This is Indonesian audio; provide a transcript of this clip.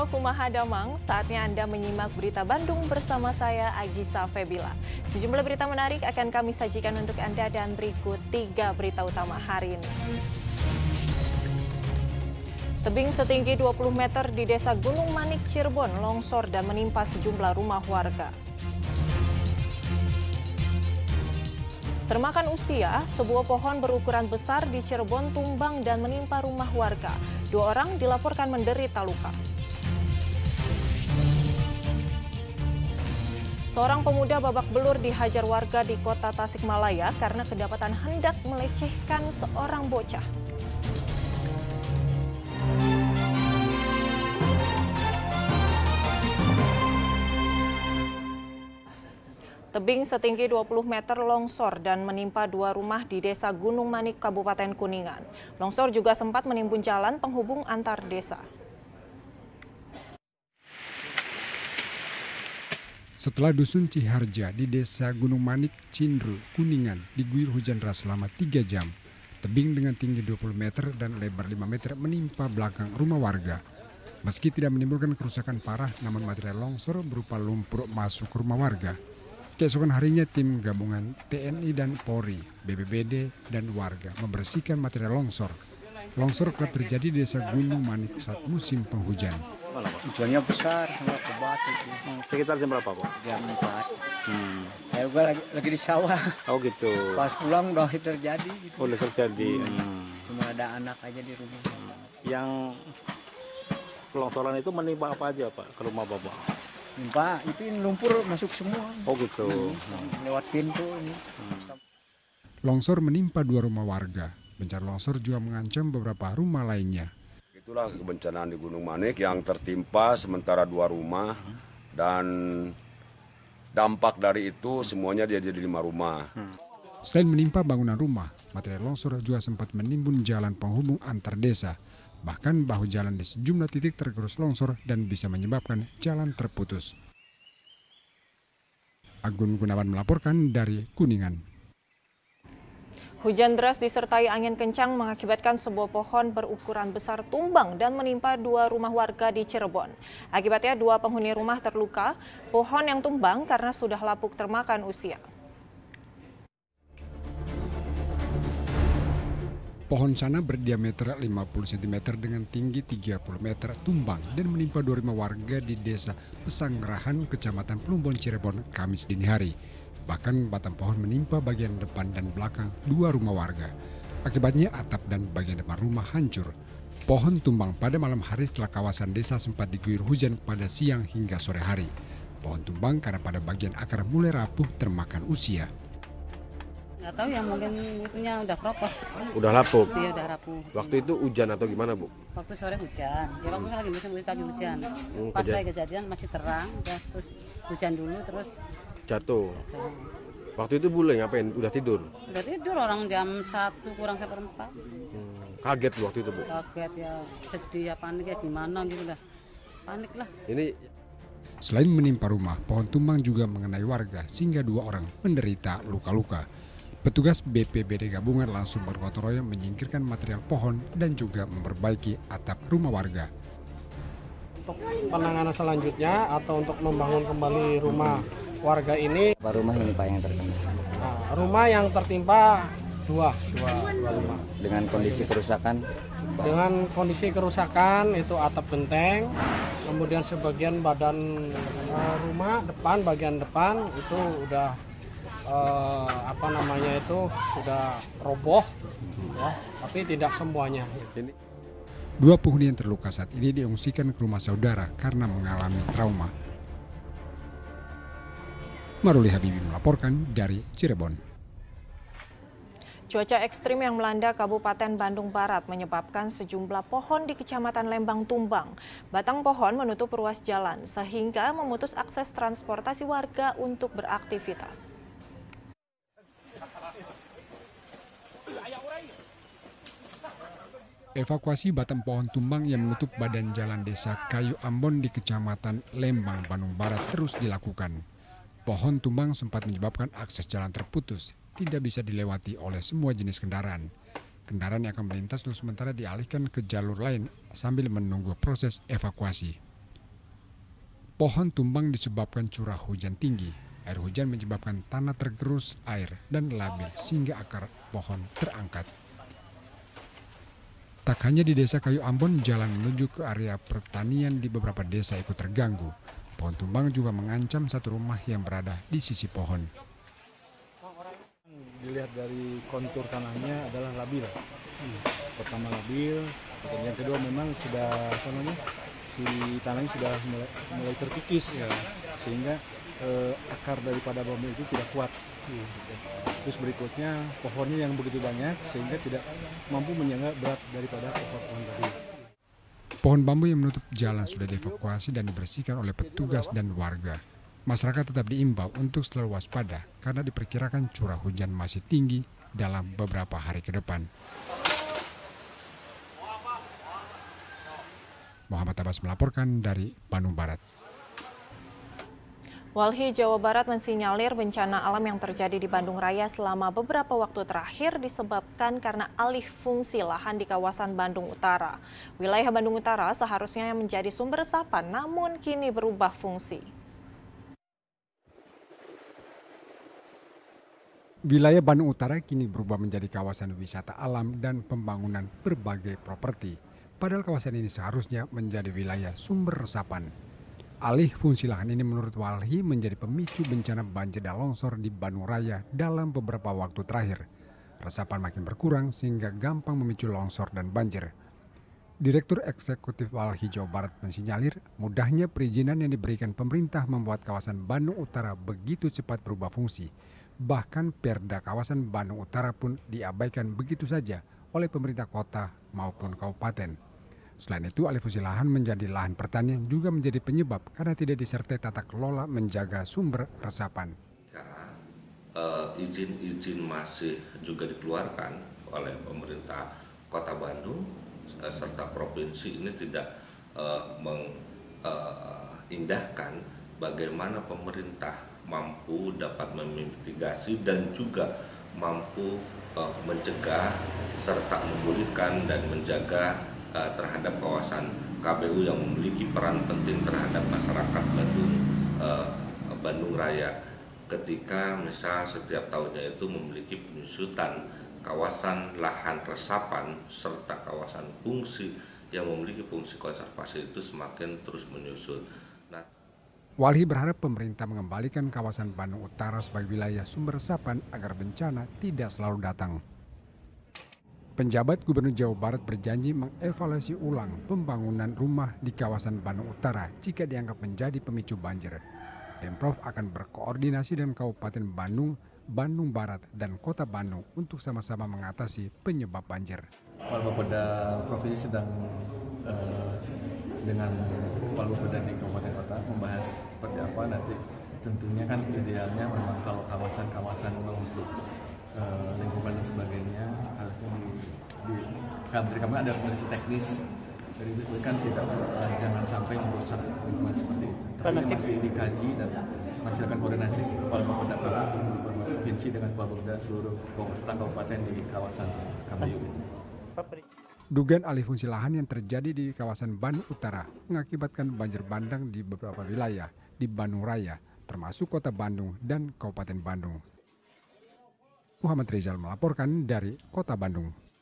Halo Kumaha Damang, saatnya Anda menyimak berita Bandung bersama saya Agisa Febila. Sejumlah berita menarik akan kami sajikan untuk Anda dan berikut 3 berita utama hari ini. Tebing setinggi 20 meter di Desa Gunung Manik, Cirebon longsor dan menimpa sejumlah rumah warga. Termakan usia, sebuah pohon berukuran besar di Cirebon tumbang dan menimpa rumah warga. 2 orang dilaporkan menderita luka. Seorang pemuda babak belur dihajar warga di kota Tasikmalaya karena kedapatan hendak melecehkan seorang bocah. Tebing setinggi 20 meter longsor dan menimpa 2 rumah di Desa Gunung Manik, Kabupaten Kuningan. Longsor juga sempat menimbun jalan penghubung antar desa. Setelah dusun Ciharja di Desa Gunung Manik, Cindru, Kuningan diguyur hujan deras selama 3 jam. Tebing dengan tinggi 20 meter dan lebar 5 meter menimpa belakang rumah warga. Meski tidak menimbulkan kerusakan parah, namun material longsor berupa lumpur masuk ke rumah warga. Keesokan harinya tim gabungan TNI dan Polri, BPBD, dan warga membersihkan material longsor. Longsor kerap terjadi di Desa Gunung Manik saat musim penghujan. Hujannya besar sama kebat itu. Sekitar jam berapa, Pak? Jam 4. Ya gua lagi di sawah. Oh gitu. Pas pulang udah terjadi gitu. Udah terjadi. Cuma ada anak aja di rumah. Yang longsoran itu menimpa apa aja, Pak, ke rumah Bapak? Pak, itu lumpur masuk semua. Oh gitu. Lewat pintu ini. Longsor menimpa 2 rumah warga. Bencana longsor juga mengancam beberapa rumah lainnya. Itulah kebencanaan di Gunung Manik yang tertimpa sementara 2 rumah dan dampak dari itu semuanya dia jadi 5 rumah. Selain menimpa bangunan rumah, material longsor juga sempat menimbun jalan penghubung antar desa. Bahkan bahu jalan di sejumlah titik tergerus longsor dan bisa menyebabkan jalan terputus. Agun Gunawan melaporkan dari Kuningan. Hujan deras disertai angin kencang mengakibatkan sebuah pohon berukuran besar tumbang dan menimpa 2 rumah warga di Cirebon. Akibatnya 2 penghuni rumah terluka. Pohon yang tumbang karena sudah lapuk termakan usia. Pohon sana berdiameter 50 cm dengan tinggi 30 meter tumbang dan menimpa 2 rumah warga di Desa Pesanggerahan, Kecamatan Plumbon, Cirebon, Kamis dini hari. Bahkan batang pohon menimpa bagian depan dan belakang 2 rumah warga. Akibatnya atap dan bagian depan rumah hancur. Pohon tumbang pada malam hari setelah kawasan desa sempat diguyur hujan pada siang hingga sore hari. Pohon tumbang karena pada bagian akar mulai rapuh termakan usia. Nggak tahu ya, mungkin itunya udah keropos. Udah lapuk? Iya, udah rapuh. Waktu itu hujan atau gimana, Bu? Waktu sore hujan. Ya waktu lagi musim hujan. Pas lagi kejadian masih terang, udah terus hujan dulu terus jatuh. Waktu itu bule ngapain? Udah tidur? Udah tidur, orang jam 1 kurang 1/4. Kaget waktu itu, Bu? Kaget ya, sedih ya, panik ya, gimana gitu dah. Panik lah. Ini Selain menimpa rumah, pohon tumbang juga mengenai warga sehingga 2 orang menderita luka-luka. Petugas BPBD gabungan langsung bergotong royong menyingkirkan material pohon dan juga memperbaiki atap rumah warga. Untuk penanganan selanjutnya atau untuk membangun kembali rumah warga ini. Rumah ini Pak yang terkena. Nah, rumah yang tertimpa dua rumah. Dengan kondisi kerusakan? Dengan kondisi kerusakan itu atap genteng, kemudian sebagian badan rumah depan, bagian depan itu udah sudah roboh, ya, tapi tidak semuanya. 2 penghuni yang terluka saat ini diungsikan ke rumah saudara karena mengalami trauma. Maruli Habibi melaporkan dari Cirebon. Cuaca ekstrim yang melanda Kabupaten Bandung Barat menyebabkan sejumlah pohon di Kecamatan Lembang tumbang. Batang pohon menutup ruas jalan sehingga memutus akses transportasi warga untuk beraktivitas. Evakuasi batang pohon tumbang yang menutup badan jalan desa Kayu Ambon di Kecamatan Lembang, Bandung Barat terus dilakukan. Pohon tumbang sempat menyebabkan akses jalan terputus, tidak bisa dilewati oleh semua jenis kendaraan. Kendaraan yang akan melintas untuk sementara dialihkan ke jalur lain sambil menunggu proses evakuasi. Pohon tumbang disebabkan curah hujan tinggi. Air hujan menyebabkan tanah tergerus air dan labil sehingga akar pohon terangkat. Tak hanya di Desa Kayu Ambon, jalan menuju ke area pertanian di beberapa desa ikut terganggu. Pohon tumbang juga mengancam satu rumah yang berada di sisi pohon. Dilihat dari kontur tanahnya adalah labil. Pertama labil, yang kedua memang sudah si tanahnya sudah mulai terkikis, sehingga akar daripada bambu itu tidak kuat. Terus berikutnya pohonnya yang begitu banyak sehingga tidak mampu menyangga berat daripada pohon tadi. Pohon bambu yang menutup jalan sudah dievakuasi dan dibersihkan oleh petugas dan warga. Masyarakat tetap diimbau untuk selalu waspada karena diperkirakan curah hujan masih tinggi dalam beberapa hari ke depan. Muhammad Abbas melaporkan dari Bandung Barat. Walhi Jawa Barat mensinyalir bencana alam yang terjadi di Bandung Raya selama beberapa waktu terakhir disebabkan karena alih fungsi lahan di kawasan Bandung Utara. Wilayah Bandung Utara seharusnya menjadi sumber resapan, namun kini berubah fungsi. Wilayah Bandung Utara kini berubah menjadi kawasan wisata alam dan pembangunan berbagai properti. Padahal kawasan ini seharusnya menjadi wilayah sumber resapan. Alih fungsi lahan ini menurut Walhi menjadi pemicu bencana banjir dan longsor di Bandung Raya dalam beberapa waktu terakhir. Resapan makin berkurang sehingga gampang memicu longsor dan banjir. Direktur Eksekutif Walhi Jawa Barat mensinyalir mudahnya perizinan yang diberikan pemerintah membuat kawasan Bandung Utara begitu cepat berubah fungsi. Bahkan perda kawasan Bandung Utara pun diabaikan begitu saja oleh pemerintah kota maupun kabupaten. Selain itu, alih fungsi lahan menjadi lahan pertanian juga menjadi penyebab karena tidak disertai tata kelola menjaga sumber resapan. Izin-izin masih juga dikeluarkan oleh pemerintah Kota Bandung serta provinsi ini tidak mengindahkan bagaimana pemerintah mampu dapat memitigasi dan juga mampu mencegah serta memulihkan dan menjaga terhadap kawasan KBU yang memiliki peran penting terhadap masyarakat Bandung Raya. Ketika misal setiap tahunnya itu memiliki penyusutan kawasan lahan resapan serta kawasan fungsi yang memiliki fungsi konservasi itu semakin terus menyusut. Walhi berharap pemerintah mengembalikan kawasan Bandung Utara sebagai wilayah sumber resapan agar bencana tidak selalu datang. Penjabat Gubernur Jawa Barat berjanji mengevaluasi ulang pembangunan rumah di kawasan Bandung Utara jika dianggap menjadi pemicu banjir. Pemprov akan berkoordinasi dengan Kabupaten Bandung, Bandung Barat, dan Kota Bandung untuk sama-sama mengatasi penyebab banjir. Bapeda Provinsi sedang dengan Kepala Bapeda di Kabupaten Kota membahas seperti apa nanti. Tentunya kan idealnya memang kalau kawasan-kawasan untuk lingkungan dan sebagainya harusnya dari kami ada koordinasi teknis dari itu kan tidak jangan sampai merusak lingkungan seperti itu. Tapi masih dikaji dan masih akan koordinasi Kepala Bapeda Provinsi dengan Kepala Bapeda seluruh kabupaten di kawasan KBU itu. Dugaan alih fungsi lahan yang terjadi di kawasan Bandung Utara mengakibatkan banjir bandang di beberapa wilayah di Bandung Raya, termasuk Kota Bandung dan Kabupaten Bandung. Muhammad Rizal melaporkan dari Kota Bandung.